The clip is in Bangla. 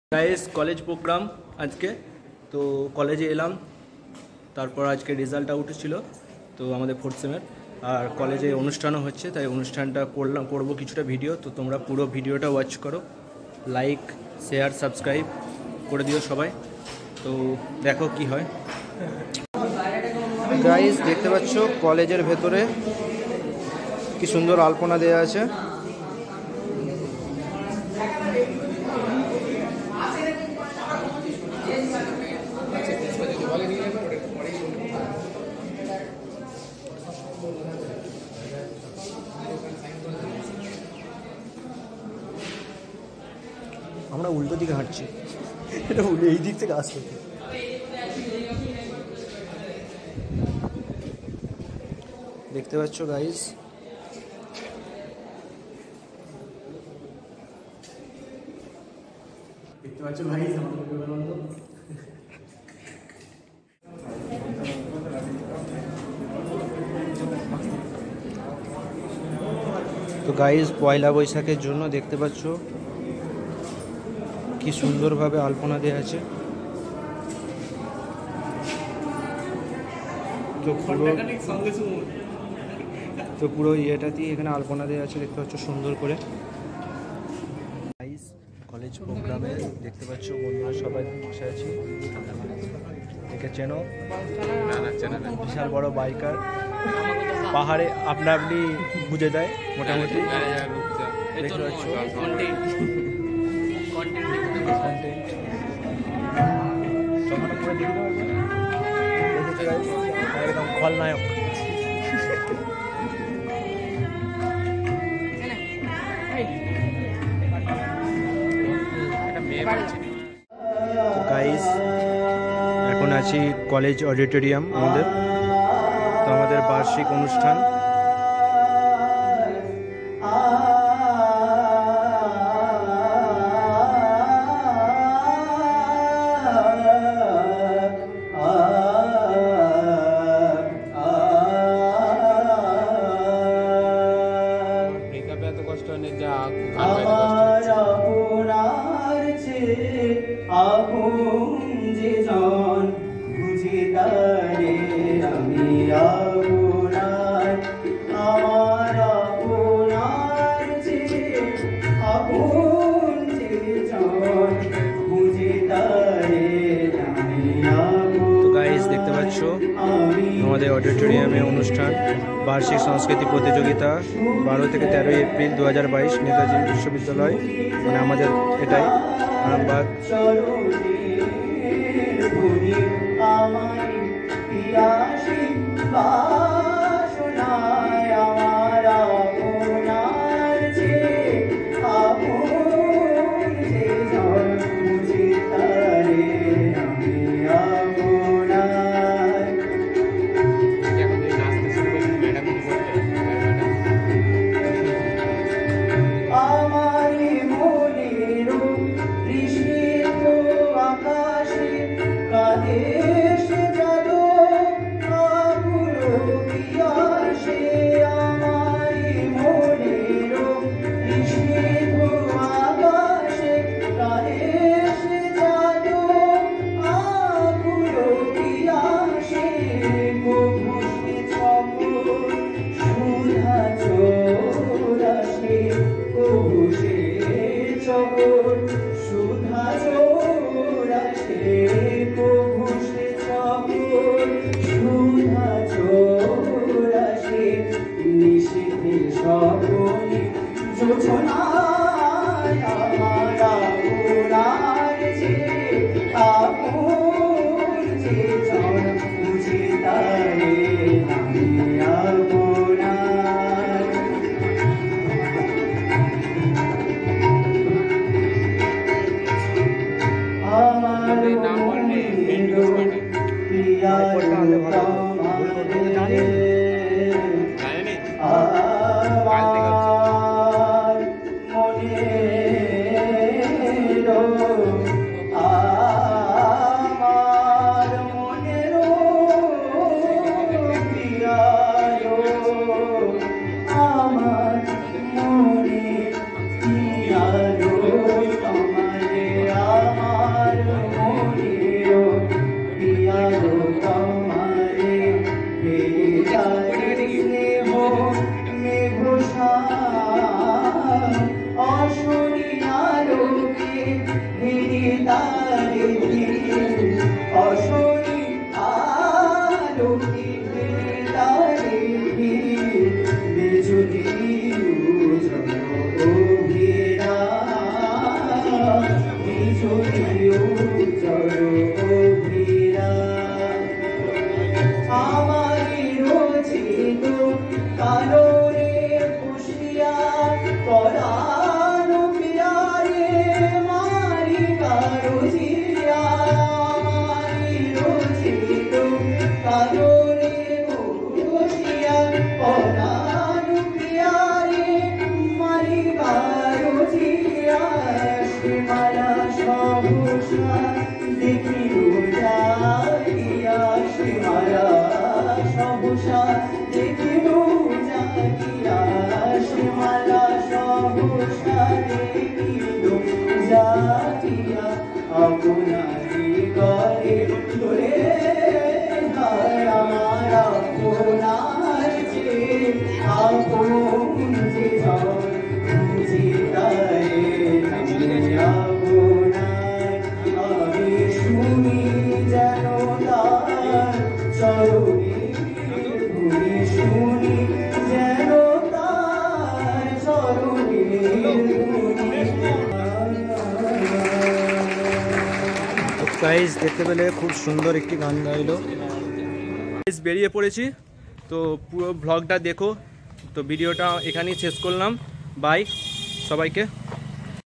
গাইস কলেজ প্রোগ্রাম আজকে তো কলেজে এলাম, তারপর আজকে রেজাল্ট আউট ছিল তো আমাদের 4th সেমের, আর কলেজে অনুষ্ঠানও হচ্ছে, তাই অনুষ্ঠানটা করবো কিছুটা ভিডিও। তো তোমরা পুরো ভিডিওটা ওয়াচ করো, লাইক শেয়ার সাবস্ক্রাইব করে দিও সবাই। তো দেখো কি হয়। গাইস দেখতে পাচ্ছ কলেজের ভেতরে কি সুন্দর আলপনা দেওয়া আছে। আমরা উল্টো দিকে হাঁটছি, এটা এই দিক থেকে আসবে। দেখতে পাচ্ছ গাইস, দেখতে পাচ্ছ গাইস তো গাইস পয়লা বৈশাখের জন্য দেখতে পাচ্ছ কি সুন্দরভাবে আলপনা দেওয়া আছে। তো পুরো ইয়েটাতেই এখানে আলপনা দেওয়া আছে, দেখতে পাচ্ছ সুন্দর করে। গাইস কলেজ প্রোগ্রামে দেখতে পাচ্ছ বন্ধুরা সবাই বসে আছি। একে চেনো? বিশাল বড় বাইকার, পাহাড়ে আপনা আপনি বুঝে দেয় মোটামুটি। দেখতে পাচ্ছ একদম খলনায়ক। গাইস এখন আছি কলেজ অডিটোরিয়াম আমাদের, তো আমাদের বার্ষিক অনুষ্ঠান। দেখতে পাচ্ছ আমাদের অডিটোরিয়ামে অনুষ্ঠান, বার্ষিক সংস্কৃতি প্রতিযোগিতা 12 থেকে 13 এপ্রিল 2022 নেতাজি বিশ্ববিদ্যালয়, মানে আমাদের এটাই আরামবাগ। গাইস দেখতে পেলে খুব সুন্দর একটি গান গাইলো। বেরিয়ে পড়েছি, তো পুরো ব্লগটা দেখো। তো ভিডিওটা এখানেই শেষ করলাম। বাই সবাইকে।